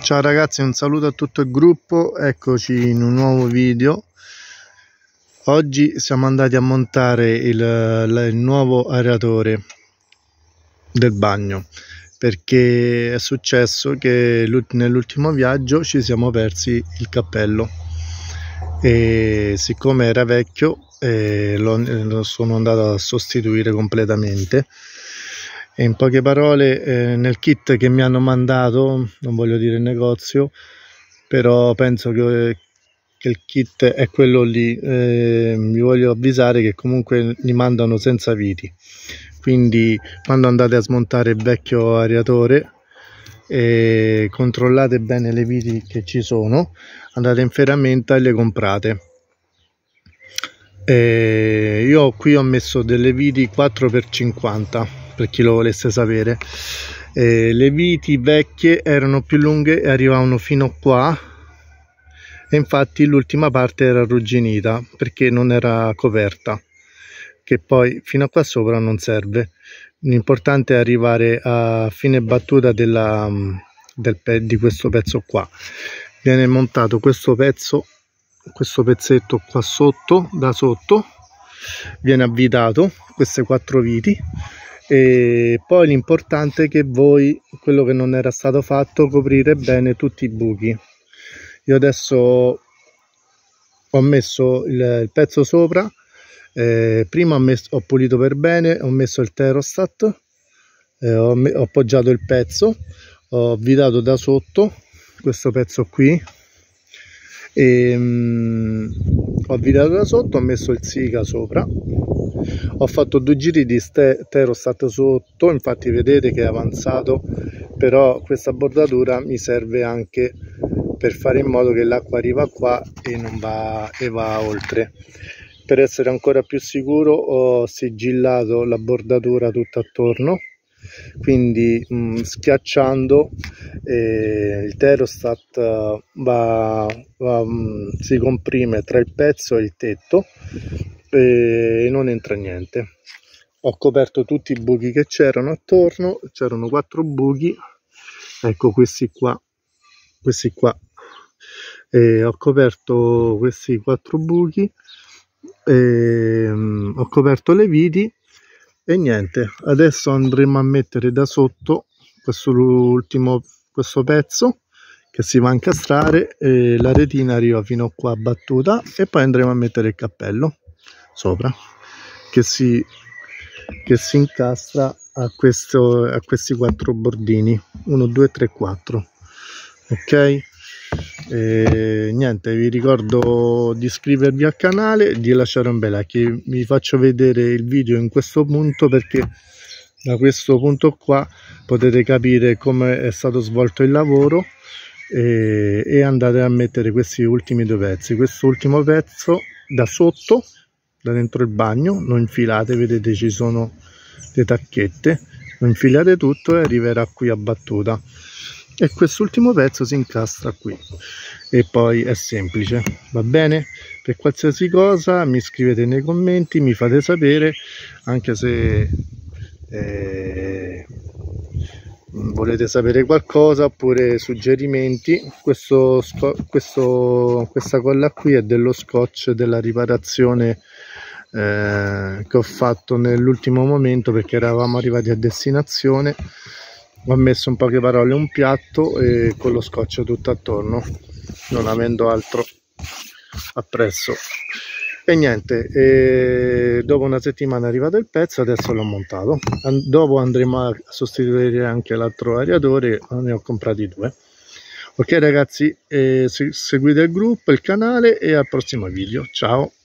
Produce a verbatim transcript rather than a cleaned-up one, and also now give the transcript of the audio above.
Ciao ragazzi, un saluto a tutto il gruppo, eccoci in un nuovo video. Oggi siamo andati a montare il, il nuovo aeratore del bagno, perché è successo che nell'ultimo viaggio ci siamo persi il cappello e siccome era vecchio eh, lo, lo sono andato a sostituire completamente. E in poche parole, eh, nel kit che mi hanno mandato, non voglio dire il negozio, però penso che, che il kit è quello lì, eh, vi voglio avvisare che comunque li mandano senza viti, quindi quando andate a smontare il vecchio aeratore eh, controllate bene le viti che ci sono, andate in ferramenta e le comprate. Eh, io qui ho messo delle viti quattro per cinquanta, per chi lo volesse sapere. Eh, le viti vecchie erano più lunghe e arrivavano fino qua, e infatti l'ultima parte era arrugginita perché non era coperta, che poi fino a qua sopra non serve. L'importante è arrivare a fine battuta della, del, di questo pezzo qua. Viene montato questo pezzo, questo pezzetto qua sotto, da sotto viene avvitato, queste quattro viti. E poi l'importante è che voi, quello che non era stato fatto, coprire bene tutti i buchi. Io adesso ho messo il, il pezzo sopra, eh, prima ho, messo, ho pulito per bene, ho messo il thermostat, eh, ho, ho appoggiato il pezzo, ho avvitato da sotto questo pezzo qui e um, ho avvitato da sotto, ho messo il siga sopra, ho fatto due giri di thermostat sotto, infatti vedete che è avanzato, però questa bordatura mi serve anche per fare in modo che l'acqua arriva qua e non va, e va oltre. Per essere ancora più sicuro ho sigillato la bordatura tutta attorno, quindi mh, schiacciando eh, il thermostat va, va, mh, si comprime tra il pezzo e il tetto e non entra niente. Ho coperto tutti i buchi che c'erano attorno, c'erano quattro buchi, ecco questi qua, questi qua, e ho coperto questi quattro buchi, e, um, ho coperto le viti e niente. Adesso andremo a mettere da sotto questo ultimo questo pezzo che si va a incastrare e la retina arriva fino qua battuta, e poi andremo a mettere il cappello sopra che si, che si incastra a, questo, a questi quattro bordini, uno due tre quattro. Ok, e niente, vi ricordo di iscrivervi al canale e di lasciare un bel like. Vi faccio vedere il video in questo punto perché da questo punto qua potete capire come è stato svolto il lavoro e, e andate a mettere questi ultimi due pezzi. Questo ultimo pezzo da sotto, da dentro il bagno, lo infilate, vedete ci sono le tacchette, lo infilate tutto e arriverà qui a battuta, e quest'ultimo pezzo si incastra qui e poi è semplice. Va bene? Per qualsiasi cosa mi scrivete nei commenti, mi fate sapere, anche se eh, volete sapere qualcosa oppure suggerimenti. Questo, questo, questa colla qui è dello scotch della riparazione eh, che ho fatto nell'ultimo momento perché eravamo arrivati a destinazione. Ho messo in poche parole un piatto e con lo scotch tutto attorno, non avendo altro appresso. E niente, e dopo una settimana è arrivato il pezzo, adesso l'ho montato. And dopo andremo a sostituire anche l'altro aeratore, ne ho comprati due. Ok ragazzi, eh, seguite il gruppo, il canale, e al prossimo video. Ciao!